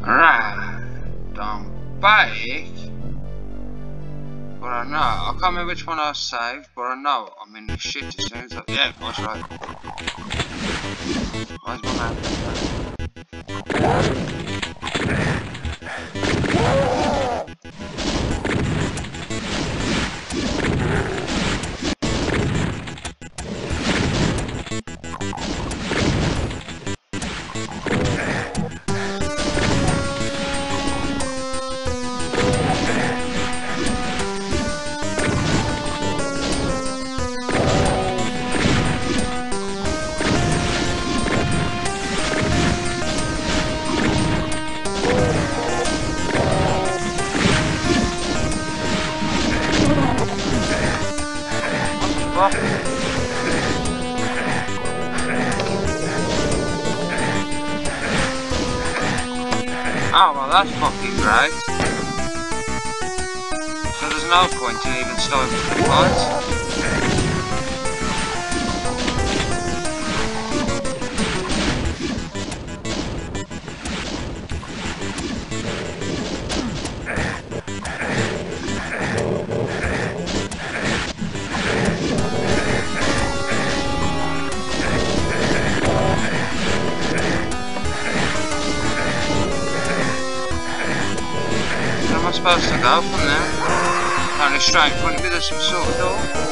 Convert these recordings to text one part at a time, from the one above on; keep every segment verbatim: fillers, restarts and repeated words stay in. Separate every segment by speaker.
Speaker 1: Right, I'm back. But I know, I can't remember which one I saved, but I know I'm in the shit as soon as I... Yeah, that's right. Where's my map? Oh, well that's fucking great. So there's no point in even starting the fight. Am I supposed to go from there? Apparently straight in front of me there's some sort of door.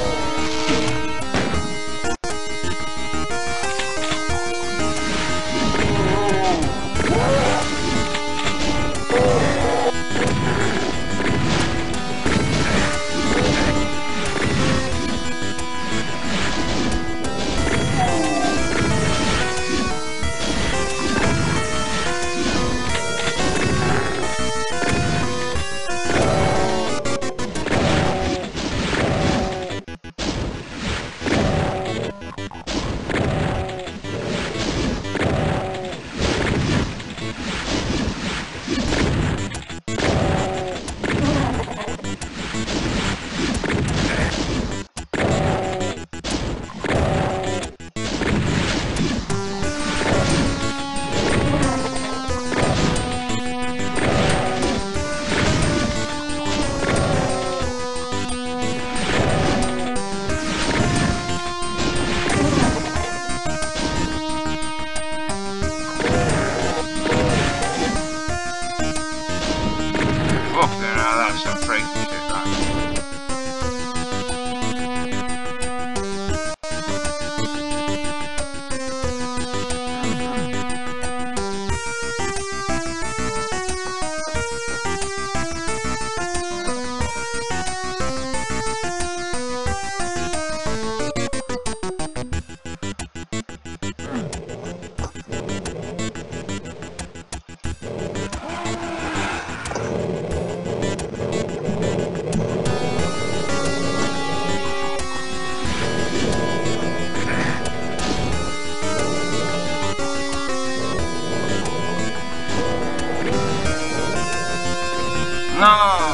Speaker 1: No!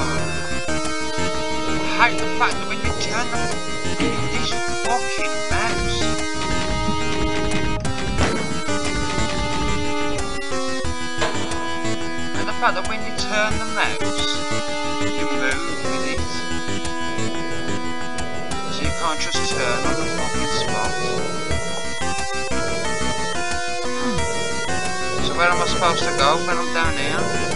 Speaker 1: I hate the fact that when you turn the... this fucking mouse. And the fact that when you turn the mouse, you move with it. So you can't just turn on the fucking spot. So where am I supposed to go when I'm down here?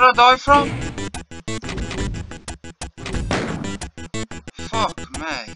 Speaker 1: I die from? Fuck me.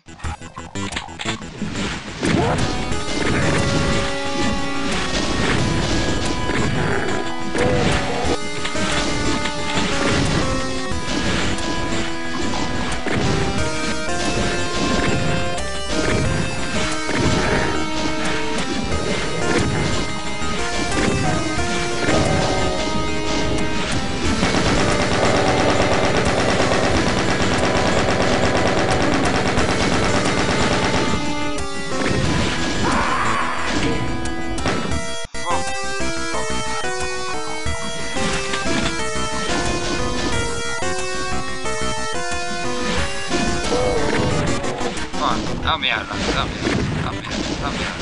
Speaker 1: Help me out, lads. Help me out. Help me out. Help me out,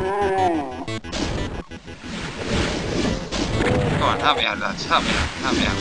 Speaker 1: lads. Go on, help me out, lads. Help me out. Help me out.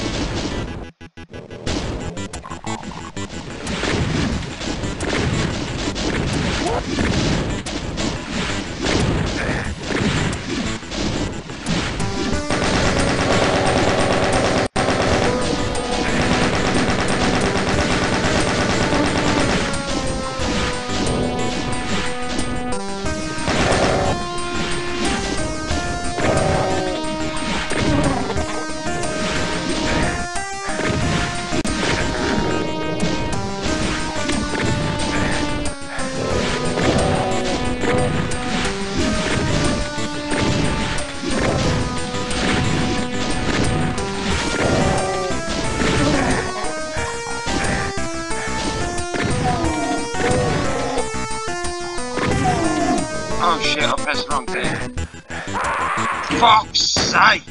Speaker 1: Oh shit, I pressed the wrong thing. Fuck's sake!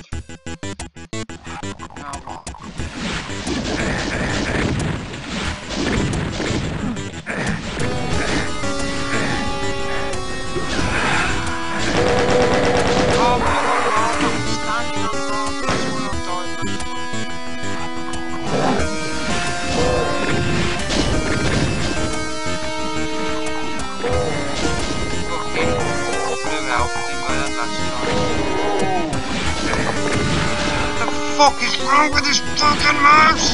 Speaker 1: Oh, what? Oh my god, I'm standing on the road, that's why I'm dying. What the fuck is wrong with this fucking mouse?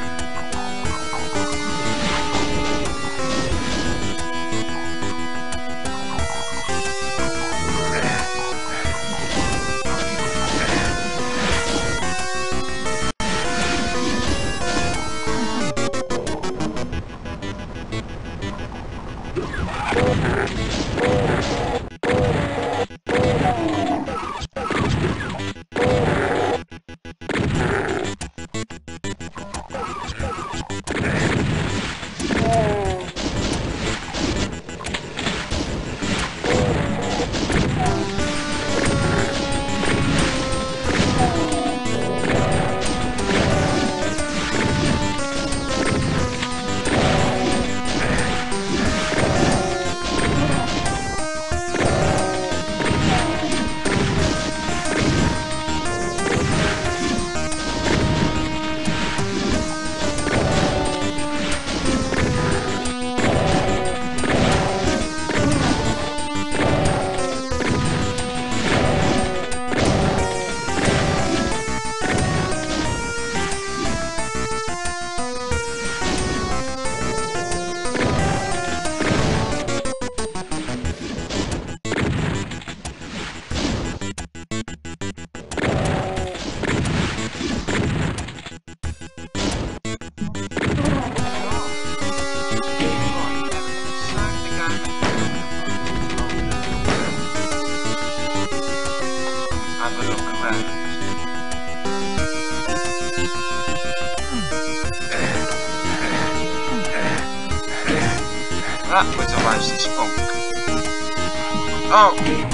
Speaker 1: That was a nice spunk. Oh!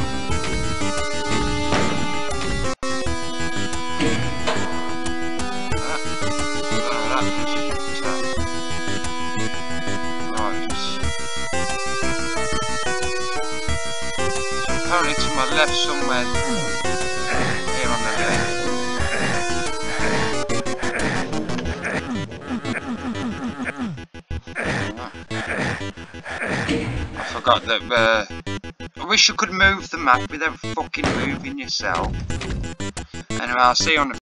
Speaker 1: That, oh, that was tough. Right. So apparently to my left somewhere. Here on the left. I forgot that, uh, I wish you could move the map without fucking moving yourself. Anyway, I'll see you on the